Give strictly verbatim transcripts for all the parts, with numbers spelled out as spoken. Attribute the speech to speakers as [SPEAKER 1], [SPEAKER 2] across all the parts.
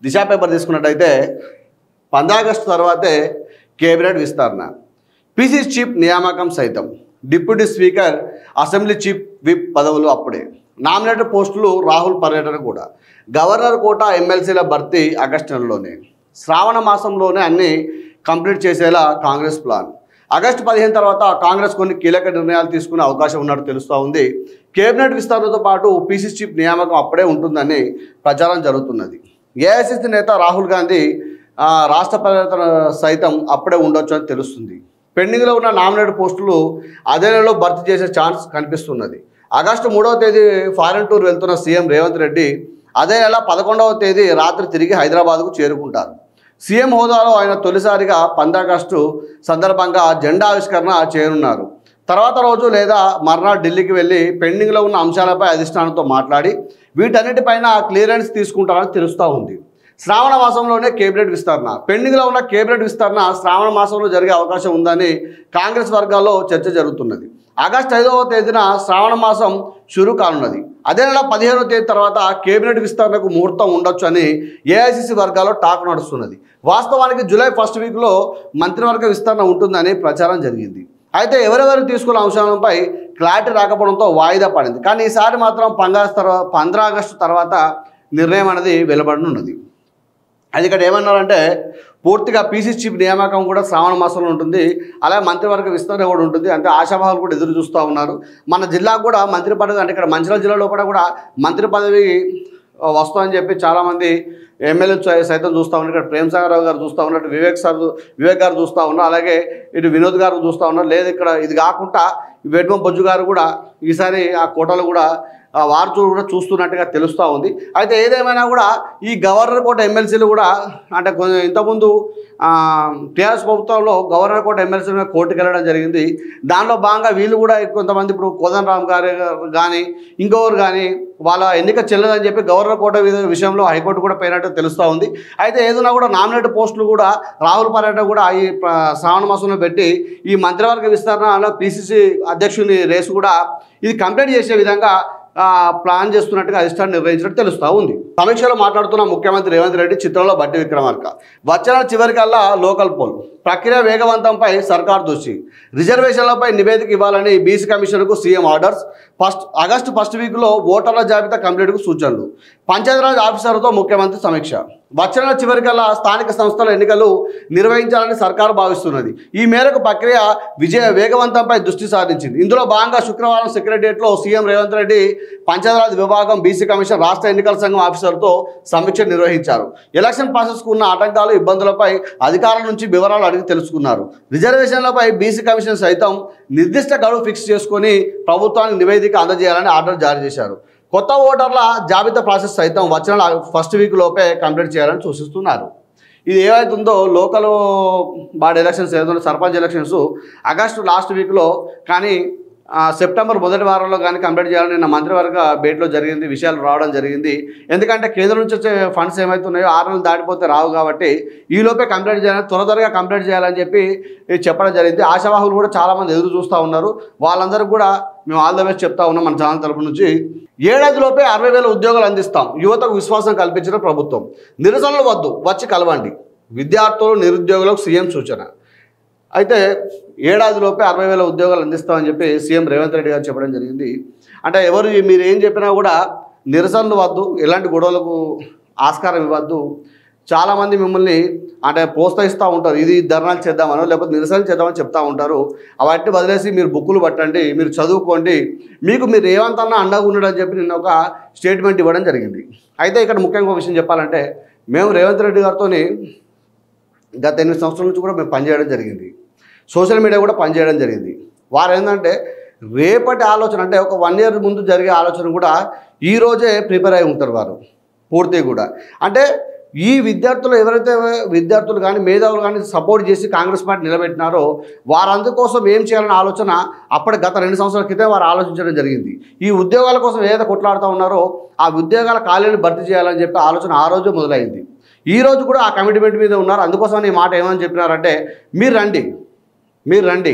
[SPEAKER 1] దిశ paper తీసుకున్నట్టయితే పంద్రా August తర్వాతే కేబినెట్ విస్తరణ, పీసీసీ చీఫ్ నియామకం సైతం, deputy speaker, assembly chief whip పదవులు అప్పుడే, నామినేటెడ్ పోస్టులు రాహుల్ పర్యటన కూడా, గవర్నర్ కోటా ఎమ్మెల్సీల భర్తీ ఆగస్టు నెలలోనే, శ్రావణ మాసంలోనే అన్నీ కంప్లీట్ చేసేలా కాంగ్రెస్ ప్లాన్. ఆగస్టు పదిహేను తర్వాత కాంగ్రెస్ కొన్ని కీలక నిర్ణయాలు తీసుకునే అవకాశం ఉన్నట్టు తెలుస్తూ ఉంది. కేబినెట్ విస్తరణతో పాటు పీసీసీ చీఫ్ నియామకం అప్పుడే ఉంటుందని ప్రచారం జరుగుతున్నది. ఏఐసీసీ నేత రాహుల్ గాంధీ రాష్ట్ర పర్యటన సైతం అప్పుడే ఉండొచ్చు అని తెలుస్తుంది. పెండింగ్లో ఉన్న నామినేటెడ్ పోస్టులు అదే నెలలో భర్తీ చేసే ఛాన్స్ కనిపిస్తున్నది. ఆగస్టు మూడవ తేదీ ఫారెన్ టూర్ వెళ్తున్న సీఎం రేవంత్ రెడ్డి అదే నెల పదకొండవ తేదీ రాత్రి తిరిగి హైదరాబాద్కు చేరుకుంటారు. సీఎం హోదాలో ఆయన తొలిసారిగా పంద్రా ఆగస్టు సందర్భంగా జెండా ఆవిష్కరణ చేయనున్నారు. తర్వాత రోజు లేదా మర్నాడు ఢిల్లీకి వెళ్ళి పెండింగ్లో ఉన్న అంశాలపై అధిష్టానంతో మాట్లాడి వీటన్నిటిపైన క్లియరెన్స్ తీసుకుంటారని తెలుస్తూ ఉంది. శ్రావణ మాసంలోనే కేబినెట్ విస్తరణ, పెండింగ్లో ఉన్న కేబినెట్ విస్తరణ శ్రావణ మాసంలో జరిగే అవకాశం ఉందని కాంగ్రెస్ వర్గాల్లో చర్చ జరుగుతున్నది. ఆగస్టు ఐదవ తేదీన శ్రావణ మాసం షురు కానున్నది. అదే నెల పదిహేనవ తేదీ తర్వాత కేబినెట్ విస్తరణకు ముహూర్తం ఉండొచ్చు అని ఏఐసీసీ వర్గాల్లో టాక్ నడుస్తున్నది. వాస్తవానికి జూలై ఫస్ట్ వీక్లో మంత్రివర్గ విస్తరణ ఉంటుందని ప్రచారం జరిగింది. అయితే ఎవరెవరు తీసుకున్న అంశాలపై క్లారిటీ రాకపోవడంతో వాయిదా పడింది. కానీ ఈసారి మాత్రం పంద్రా తర్వాత పంద్రా ఆగస్టు తర్వాత నిర్ణయం అనేది వెలువడనున్నది. అది ఇక్కడ ఏమన్నారంటే పూర్తిగా పీసీసీ చీఫ్ నియామకం కూడా శ్రావణ మాసంలో ఉంటుంది, అలాగే మంత్రివర్గ విస్తరణ కూడా ఉంటుంది. అంటే ఆశాభావాలు కూడా ఎదురు చూస్తూ ఉన్నారు. మన జిల్లాకు కూడా మంత్రి పదవి, అంటే ఇక్కడ మంచిర్యాల జిల్లాలో కూడా కూడా మంత్రి పదవి వస్తుందని చెప్పి చాలామంది ఎమ్మెల్యేలు సైతం చూస్తూ ఉన్నారు. ఇక్కడ ప్రేమసాగర్ రావు గారు చూస్తూ ఉన్నారు, వివేక్ సార్ వివేక్ గారు చూస్తూ ఉన్నారు, అలాగే ఇటు వినోద్ గారు చూస్తూ ఉన్నారు. లేదు ఇక్కడ ఇది కాకుండా వేడ్మ బొజ్జు గారు కూడా ఈసారి ఆ కోటలో కూడా వారు కూడా చూస్తున్నట్టుగా తెలుస్తూ ఉంది. అయితే ఏదేమైనా కూడా ఈ గవర్నర్ కోట ఎమ్మెల్సీలు కూడా అంటే ఇంతకుముందు టీఆర్ఎస్ ప్రభుత్వంలో గవర్నర్ కోట ఎమ్మెల్సీలు కోర్టుకు వెళ్ళడం జరిగింది. దానిలో భాగంగా వీళ్ళు కూడా కొంతమంది ఇప్పుడు కోదండరామ్ గారు కానీ ఇంకొకరు కానీ వాళ్ళ ఎన్నిక చెల్లదని చెప్పి గవర్నర్ కోట విషయంలో హైకోర్టు కూడా పోయినట్టు తెలుస్తూ ఉంది. అయితే ఏదైనా కూడా నామినేటెడ్ పోస్టులు కూడా రాహుల్ పర్యటన కూడా ఈ శ్రావణ మాసంలో పెట్టి ఈ మంత్రివర్గ విస్తరణ పీసీసీ అధ్యక్షుని రేసు కూడా ఇది కంప్లీట్ చేసే విధంగా ప్లాన్ చేస్తున్నట్టుగా అధిష్టానం నిర్వహించినట్టు తెలుస్తూ ఉంది. సమీక్షలో మాట్లాడుతున్న ముఖ్యమంత్రి రేవంత్ రెడ్డి చిత్రంలో బట్టి విక్రమార్క, వచ్చిన చివరికల్లా లోకల్ పోల్, ప్రక్రియ వేగవంతంపై సర్కార్ దృష్టి, రిజర్వేషన్లపై నివేదిక ఇవ్వాలని బీసీ కమిషన్కు CM orders, first August first వీక్లో ఓటర్ల జాబితా కంప్లీట్కు సూచనలు, పంచాయతీరాజ్ ఆఫీసర్లతో ముఖ్యమంత్రి సమీక్ష. వచ్చిన చివరికల్లా స్థానిక సంస్థల ఎన్నికలు నిర్వహించాలని సర్కారు భావిస్తున్నది. ఈ మేరకు ప్రక్రియ విజయ వేగవంతంపై దృష్టి సారించింది. ఇందులో భాగంగా శుక్రవారం సెక్రటరియట్లో సీఎం రేవంత్ రెడ్డి పంచాయతీరాజ్ విభాగం, బీసీ కమిషన్, రాష్ట్ర ఎన్నికల సంఘం ఆఫీసర్లతో సమీక్ష నిర్వహించారు. ఎలక్షన్ ప్రాసెస్కు ఉన్న ఆటంకాలు, ఇబ్బందులపై అధికారుల నుంచి వివరాలు అడిగి తెలుసుకున్నారు. రిజర్వేషన్లపై బీసీ కమిషన్ సైతం నిర్దిష్ట గడువు ఫిక్స్ చేసుకొని ప్రభుత్వానికి నివేదిక అందజేయాలని ఆర్డర్ జారీ చేశారు. కొత్త ఓటర్ల జాబితా ప్రాసెస్ సైతం వచ్చిన ఫస్ట్ వీక్ లోపే కంప్లీట్ చేయాలని సూచిస్తున్నారు. ఇది ఏవైతుందో లోకల్ బాడీ ఎలక్షన్స్ ఏదైనా సర్పంచ్ ఎలక్షన్స్ ఆగస్టు లాస్ట్ వీక్లో కానీ సెప్టెంబర్ మొదటి వారంలో కానీ కంప్లీట్ చేయాలని నిన్న మంత్రివర్గ భేటీలో జరిగింది, విషయాలు రావడం జరిగింది. ఎందుకంటే కేంద్రం నుంచి వచ్చే ఫండ్స్ ఏమవుతున్నాయో ఆరు నెలలు దాటిపోతే రావు కాబట్టి ఈలోపే కంప్లీట్ చేయాలని, త్వర త్వరగా కంప్లీట్ చేయాలని చెప్పి చెప్పడం జరిగింది. ఆశావాహులు కూడా చాలామంది ఎదురు చూస్తూ ఉన్నారు. వాళ్ళందరికీ కూడా మేము ఆల్ ద బెస్ట్ చెప్తా ఉన్నాం మన ఛానల్ తరపు నుంచి. ఏడాదిలోపే అరవై వేల ఉద్యోగాలు అందిస్తాం, యువతకు విశ్వాసం కల్పించిన ప్రభుత్వం, నిరసనలు వద్దు వచ్చి కలవండి, విద్యార్థులు నిరుద్యోగులకు సీఎం సూచన. అయితే ఏడాదిలోపే అరవై వేల ఉద్యోగాలు అందిస్తామని చెప్పి సీఎం రేవంత్ రెడ్డి గారు చెప్పడం జరిగింది. అంటే ఎవరు మీరు ఏం చెప్పినా కూడా నిరసనలు వద్దు, ఎలాంటి గొడవలకు ఆస్కారం ఇవ్వద్దు. చాలామంది మిమ్మల్ని అంటే ప్రోత్సహిస్తూ ఉంటారు, ఇది ధర్నాలు చేద్దామనో లేకపోతే నిరసనలు చేద్దామని చెప్తూ ఉంటారు. అవన్నీ వదిలేసి మీరు బుక్కులు పట్టండి, మీరు చదువుకోండి, మీకు మీరు ఏమంతన్నా అండగా ఉండడని చెప్పి నిన్న ఒక స్టేట్మెంట్ ఇవ్వడం జరిగింది. అయితే ఇక్కడ ముఖ్యంగా విషయం చెప్పాలంటే మేము రేవంత్ రెడ్డి గారితో గత ఎనిమిది సంవత్సరాల నుంచి కూడా మేము పనిచేయడం జరిగింది, సోషల్ మీడియా కూడా పనిచేయడం జరిగింది. వారు ఏంటంటే రేపటి ఆలోచన అంటే ఒక వన్ ఇయర్ ముందు జరిగే ఆలోచన కూడా ఈరోజే ప్రిపేర్ అయి ఉంటారు వారు పూర్తిగా కూడా. అంటే ఈ విద్యార్థులు ఎవరైతే విద్యార్థులు కానీ మేధావులు కానీ సపోర్ట్ చేసి కాంగ్రెస్ పార్టీ నిలబెట్టినారో వారందుకోసం ఏం చేయాలనే ఆలోచన అప్పటి గత రెండు సంవత్సరాల క్రితం వారు ఆలోచించడం జరిగింది. ఈ ఉద్యోగాల కోసం ఏదైతే కొట్లాడుతూ ఉన్నారో ఆ ఉద్యోగాల ఖాళీలను భర్తీ చేయాలని చెప్పి ఆలోచన ఆ రోజు మొదలైంది. ఈ రోజు కూడా ఆ కమిట్మెంట్ మీద ఉన్నారు. అందుకోసం ఈ మాట ఏమని చెప్పినారంటే మీరు రండి మీరు రండి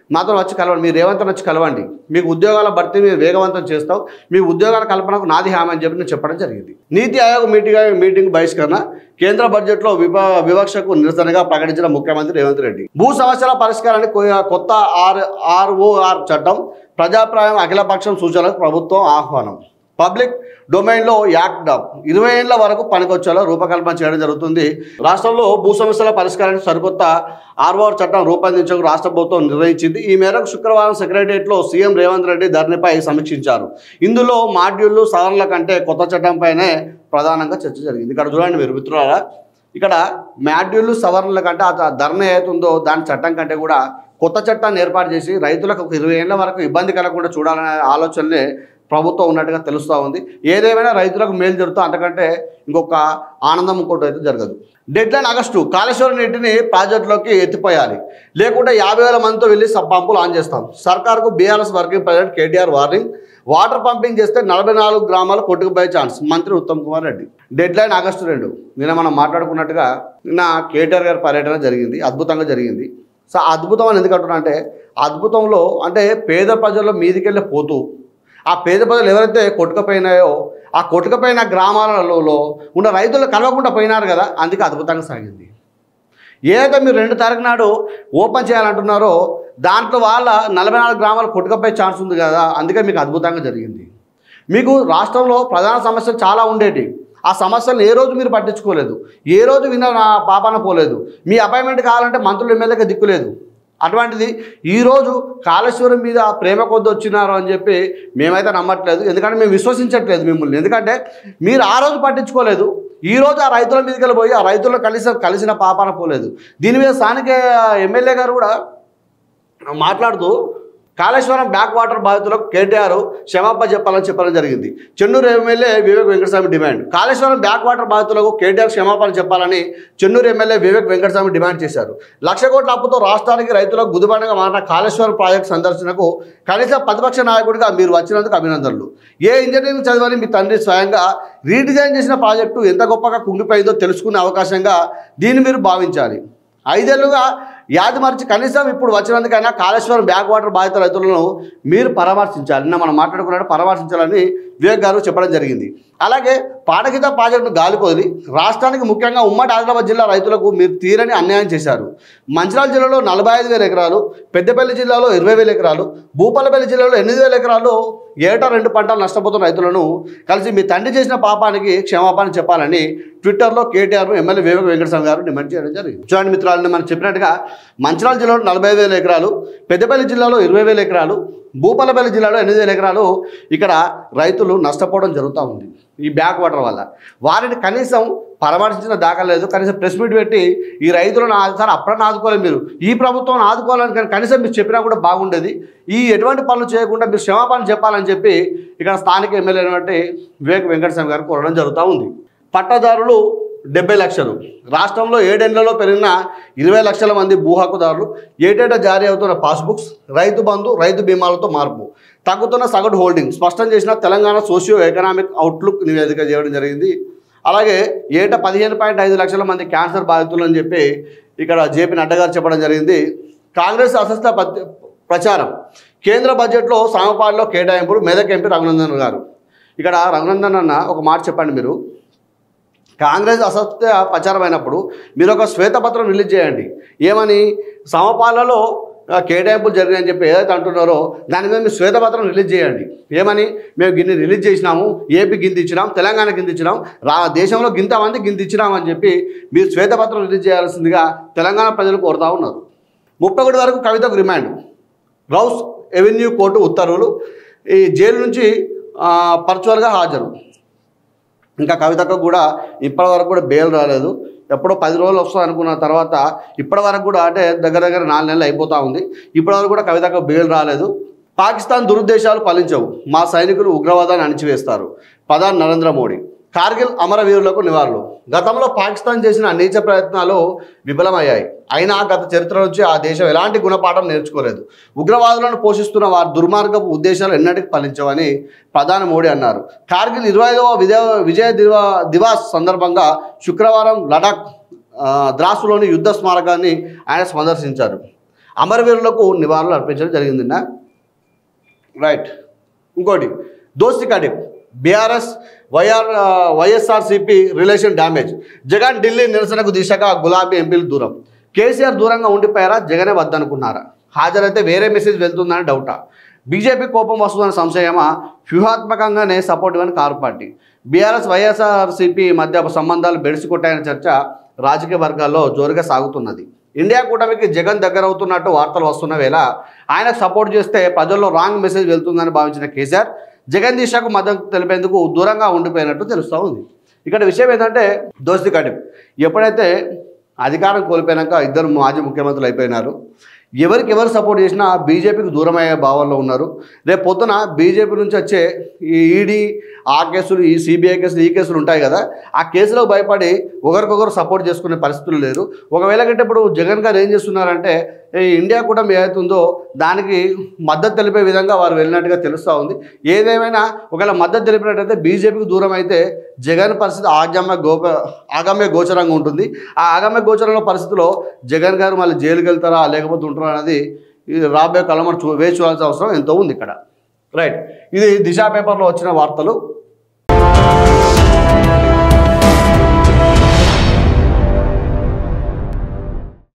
[SPEAKER 1] మాతో వచ్చి కలవండి, మీ రేవంత్ వచ్చి కలవండి, మీకు ఉద్యోగాల భర్తీ మేము వేగవంతం చేస్తాం, మీ ఉద్యోగాల కల్పనకు నాది హామీ అని చెప్పి నేను చెప్పడం జరిగింది. నీతి ఆయోగ్ మీటింగ్ మీటింగ్ బహిష్కరణ, కేంద్ర బడ్జెట్లో విప వివక్షకు నిరసనగా ప్రకటించిన ముఖ్యమంత్రి రేవంత్ రెడ్డి. భూ సమస్యల పరిష్కారానికి కొత్త ఆర్ ఆర్ఓఆర్ చట్టం, ప్రజాప్రాయం అఖిలపక్షం సూచనలకు ప్రభుత్వం ఆహ్వానం. పబ్లిక్ డొమైన్లో యాక్ట్ ఇరవై ఏళ్ల వరకు పనికొచ్చేలా రూపకల్పన చేయడం జరుగుతుంది. రాష్ట్రంలో భూ సమస్యల పరిష్కారానికి సరికొత్త ఆర్ఓఆర్ చట్టం రూపొందించకు రాష్ట్ర ప్రభుత్వం నిర్ణయించింది. ఈ మేరకు శుక్రవారం సెక్రటరియట్లో సీఎం రేవంత్ రెడ్డి ధరణిపై సమీక్షించారు. ఇందులో మాడ్యూళ్లు సవరణల కంటే కొత్త చట్టంపైనే ప్రధానంగా చర్చ జరిగింది. ఇక్కడ చూడండి మీరు మిత్రులారా, ఇక్కడ మాడ్యూళ్లు సవరణల కంటే ఆ ధరణ ఏతుందో దాని చట్టం కంటే కూడా కొత్త చట్టాన్ని ఏర్పాటు చేసి రైతులకు ఒక ఇరవై ఏళ్ల వరకు ఇబ్బంది కలగకుండా చూడాలనే ఆలోచనలే ప్రభుత్వం ఉన్నట్టుగా తెలుస్తూ ఉంది. ఏదేమైనా రైతులకు మేలు జరుగుతా, అంతకంటే ఇంకొక ఆనందం ఇంకోటి అయితే జరగదు. డెడ్ లైన్ ఆగస్టు, కాళేశ్వరం నీటిని ప్రాజెక్టులోకి ఎత్తిపోయాలి, లేకుంటే యాభై వేల మందితో వెళ్ళి సబ్ పంపులు ఆన్ చేస్తాం. సర్కార్కు BRS working president KTR warning. Water pumping చేస్తే నలభై నాలుగు గ్రామాలు కొట్టుకుపోయే ఛాన్స్, మంత్రి Uttam Kumar Reddy. Deadline August రెండు. నిన్న మనం మాట్లాడుకున్నట్టుగా నిన్న కేటీఆర్ గారి పర్యటన జరిగింది, అద్భుతంగా జరిగింది. సో అద్భుతం అని ఎందుకు అంటున్నా అంటే, అద్భుతంలో అంటే పేద ప్రజల్లో మీదికెళ్ళి పోతూ ఆ పేద ప్రజలు ఎవరైతే కొట్టుకపోయినాయో ఆ కొట్టుకపోయిన గ్రామాలలో ఉన్న రైతులు కలవకుండా పోయినారు కదా, అందుకే అద్భుతంగా సాగింది. ఏదైతే మీరు రెండు తారీఖు నాడు ఓపెన్ చేయాలంటున్నారో దాంట్లో వాళ్ళ నలభై నాలుగు గ్రామాలు కొట్టుకపోయే ఛాన్స్ ఉంది కదా, అందుకే మీకు అద్భుతంగా జరిగింది. మీకు రాష్ట్రంలో ప్రధాన సమస్యలు చాలా ఉండేవి, ఆ సమస్యలను ఏ రోజు మీరు పట్టించుకోలేదు, ఏ రోజు విన్న నా పాపాన పోలేదు. మీ అపాయింట్మెంట్ కావాలంటే మంత్రులు ఎమ్మెల్యేకి దిక్కులేదు. అటువంటిది ఈరోజు కాళేశ్వరం మీద ప్రేమ కొద్ది వచ్చినారు అని చెప్పి మేమైతే నమ్మట్లేదు, ఎందుకంటే మేము విశ్వసించట్లేదు మిమ్మల్ని. ఎందుకంటే మీరు ఆ రోజు పట్టించుకోలేదు, ఈరోజు ఆ రైతుల మీదకి వెళ్ళిపోయి ఆ రైతులను కలిసి కలిసిన పాపాన పోలేదు. దీని మీద స్థానిక ఎమ్మెల్యే గారు కూడా మాట్లాడుతూ కాళేశ్వరం బ్యాక్ వాటర్ బాధితులకు కేటీఆర్ క్షమాపణ చెప్పాలని చెప్పడం జరిగింది. Chennur MLA Vivek Venkataswamy demand. Kaleshwaram back water బాధితులకు కేటీఆర్ క్షమాపణ చెప్పాలని చెన్నూరు ఎమ్మెల్యే వివేక్ వెంకటస్వామి డిమాండ్ చేశారు. లక్ష కోట్ల అప్పుతో రాష్ట్రానికి రైతులకు గుదిబండగా మారిన కాళేశ్వరం ప్రాజెక్టు సందర్శనకు కనీస ప్రతిపక్ష నాయకుడిగా మీరు వచ్చినందుకు అభినందనలు. ఏ ఇంజనీరింగ్ చదవని మీ తండ్రి స్వయంగా రీడిజైన్ చేసిన ప్రాజెక్టు ఎంత గొప్పగా కుంగిపోయిందో తెలుసుకునే అవకాశంగా దీన్ని మీరు భావించాలి. ఐదేళ్లుగా యాది మరిచి కనీసం ఇప్పుడు వచ్చినందుకైనా కాళేశ్వరం బ్యాక్ వాటర్ బాధిత రైతులను మీరు పరామర్శించాలి. నిన్న మనం మాట్లాడుకున్నట్టు పరామర్శించాలని వివేక్ గారు చెప్పడం జరిగింది. అలాగే పాడగిత ప్రాజెక్టును గాలికొదిలి రాష్ట్రానికి ముఖ్యంగా ఉమ్మడి ఆదిలాబాద్ జిల్లా రైతులకు మీరు తీరని అన్యాయం చేశారు. మంచిర్యాల జిల్లాలో నలభై ఐదు వేల ఎకరాలు, పెద్దపల్లి జిల్లాలో ఇరవై వేల ఎకరాలు, భూపాలపల్లి జిల్లాలో ఎనిమిది వేల ఎకరాలు ఏటా రెండు పంటలు నష్టపోతున్న రైతులను కలిసి మీ తండ్రి చేసిన పాపానికి క్షమాపణ చెప్పాలని ట్విట్టర్లో కేటీఆర్ ఎమ్మెల్యే వివేక్ వెంకటస్వామి గారు డిమాండ్ చేయడం జరిగింది. చూడండి మిత్రులని మనం చెప్పినట్టుగా మంచిర్యాల జిల్లాలో నలభై వేల ఎకరాలు, పెద్దపల్లి జిల్లాలో ఇరవై వేల ఎకరాలు, భూపాలపల్లి జిల్లాలో ఎనిమిది వేల ఎకరాలు ఇక్కడ రైతులు నష్టపోవడం జరుగుతూ ఉంది ఈ బ్యాక్ వాటర్ వల్ల. వారిని కనీసం పరామర్శించిన దాఖలేదు. కనీసం ప్రెస్ మీట్ పెట్టి ఈ రైతులను ఆదుతారు, అప్పుడన్నా ఆదుకోలేదు మీరు. ఈ ప్రభుత్వం ఆదుకోవాలని కానీ కనీసం మీరు చెప్పినా కూడా బాగుండేది. ఈ ఎటువంటి పనులు చేయకుండా మీరు క్షమాపణ చెప్పాలని చెప్పి ఇక్కడ స్థానిక ఎమ్మెల్యే అయినటువంటి వివేక్ వెంకటస్వామి గారు కోరడం జరుగుతూ ఉంది. పట్టాదారులు డెబ్బై లక్షలు. రాష్ట్రంలో ఏడేళ్లలో పెరిగిన ఇరవై లక్షల మంది భూ హక్కుదారులు. ఏటేటా జారీ అవుతున్న పాస్బుక్స్, రైతు బంధు, రైతు బీమాలతో మార్పు, తగ్గుతున్న సగటు హోల్డింగ్ స్పష్టం చేసిన తెలంగాణ సోషియో ఎకనామిక్ అవుట్లుక్ నివేదిక చేయడం జరిగింది. అలాగే ఏటా పదిహేను పాయింట్ ఐదు లక్షల మంది క్యాన్సర్ బాధితులు అని చెప్పి ఇక్కడ జేపీ నడ్డా గారు చెప్పడం జరిగింది. కాంగ్రెస్ అసస్త ప్రచారం, కేంద్ర బడ్జెట్లో సామపాడిలో కేటాయింపులు, మెదక్ ఎంపీ రఘునందన్ గారు. ఇక్కడ రఘునందన్ అన్న ఒక మాట చెప్పండి, మీరు కాంగ్రెస్ అసత్య ప్రచారం అయినప్పుడు మీరు ఒక శ్వేతపత్రం రిలీజ్ చేయండి. ఏమని సమపాలలో కేటాయింపులు జరిగాయని చెప్పి ఏదైతే అంటున్నారో దాని మీద మీరు శ్వేతపత్రం రిలీజ్ చేయండి. ఏమని మేము గిన్ని రిలీజ్ చేసినాము, ఏపీ గింత ఇచ్చినాం, తెలంగాణ గింత ఇచ్చినాం, రా దేశంలో గింత మంది గింత ఇచ్చినామని చెప్పి మీరు శ్వేతపత్రం రిలీజ్ చేయాల్సిందిగా తెలంగాణ ప్రజలు కోరుతూ ఉన్నారు. ముప్పై ఒకటి వరకు కవితకు రిమాండ్. రౌస్ ఎవెన్యూ కోర్టు ఉత్తర్వులు. ఈ జైలు నుంచి పర్చువల్గా హాజరు. ఇంకా కవితకు కూడా ఇప్పటి వరకు కూడా బెయిల్ రాలేదు. ఎప్పుడో పది రోజులు వస్తుంది అనుకున్న తర్వాత ఇప్పటి వరకు కూడా అంటే దగ్గర దగ్గర నాలుగు నెలలు అయిపోతూ ఉంది. ఇప్పటి వరకు కూడా కవితకు బెయిల్ రాలేదు. పాకిస్తాన్ దురుద్దేశాలు ఫలించవు, మా సైనికులు ఉగ్రవాదాన్ని అణిచివేస్తారు. ప్రధాని నరేంద్ర మోడీ. కార్గిల్ అమరవీరులకు నివాళులు. గతంలో పాకిస్తాన్ చేసిన నీచ ప్రయత్నాలు విఫలమయ్యాయి. అయినా గత చరిత్ర నుంచి ఆ దేశం ఎలాంటి గుణపాఠం నేర్చుకోలేదు. ఉగ్రవాదులను పోషిస్తున్న వారి దుర్మార్గపు ఉద్దేశాలు ఎన్నటికీ ఫలించవని ప్రధాని మోడీ అన్నారు. కార్గిల్ ఇరవై ఐదవ విజయ విజయ దివా దివాస్ సందర్భంగా శుక్రవారం లడాక్ ద్రాసులోని యుద్ధ స్మారకాన్ని ఆయన సందర్శించారు. అమరవీరులకు నివాళులు అర్పించడం జరిగింది. రైట్. ఇంకోటి దోస్తి కడిప్ బీఆర్ఎస్ వైఆర్ వైఎస్ఆర్సీపీ రిలేషన్ డ్యామేజ్. జగన్ ఢిల్లీ నిరసనకు దిశగా గులాబీ ఎంపీలు దూరం. కేసీఆర్ దూరంగా ఉండిపోయారా, జగనే వద్దనుకున్నారా? హాజరైతే వేరే మెసేజ్ వెళ్తుందని డౌటా? బీజేపీ కోపం వస్తుందని సంశయమా? వ్యూహాత్మకంగానే సపోర్ట్ ఇవ్వని కారు పార్టీ. బీఆర్ఎస్ వైఎస్ఆర్సీపీ మధ్య సంబంధాలు బెడిసికొట్టాయనే చర్చ రాజకీయ వర్గాల్లో జోరుగా సాగుతున్నది. ఇండియా కూటమికి జగన్ దగ్గర అవుతున్నట్టు వార్తలు వస్తున్న వేళ ఆయనకు సపోర్ట్ చేస్తే ప్రజల్లో రాంగ్ మెసేజ్ వెళ్తుందని భావించిన కేసీఆర్ జగన్ దిశకు మద్దతు తెలిపేందుకు దూరంగా ఉండిపోయినట్టు తెలుస్తూ ఉంది. ఇక్కడ విషయం ఏంటంటే దోస్తి కడిప్ ఎప్పుడైతే అధికారం కోల్పోయినాక ఇద్దరు మాజీ ముఖ్యమంత్రులు అయిపోయినారు. ఎవరికి ఎవరు సపోర్ట్ చేసినా బీజేపీకి దూరమయ్యే భావనలో ఉన్నారు. రేపు పొద్దున బీజేపీ నుంచి వచ్చే ఈ ఈడీ ఆ కేసులు, ఈ సిబిఐ కేసులు, ఈ కేసులు ఉంటాయి కదా, ఆ కేసులకు భయపడి ఒకరికొకరు సపోర్ట్ చేసుకునే పరిస్థితులు లేరు. ఒకవేళ కంటే ఇప్పుడు జగన్ గారు ఏం చేస్తున్నారంటే ఈ ఇండియా కూడా ఏదైతుందో దానికి మద్దతు తెలిపే విధంగా వారు వెళ్ళినట్టుగా తెలుస్తూ ఉంది. ఏదేమైనా ఒకవేళ మద్దతు తెలిపినట్టయితే బీజేపీకి దూరం అయితే జగన్ పరిస్థితి ఆగమ్య గోప ఆగమ్య గోచరంగా ఉంటుంది. ఆ ఆగమ్య గోచరంలో పరిస్థితిలో జగన్ గారు మళ్ళీ జైలుకి వెళ్తారా లేకపోతే ఉంటారా అనేది రాబోయే కాలంలో చూ వేచి చూడాల్సిన అవసరం ఎంతో ఉంది ఇక్కడ. రైట్. ఇది దిశ పేపర్లో వచ్చిన వార్తలు.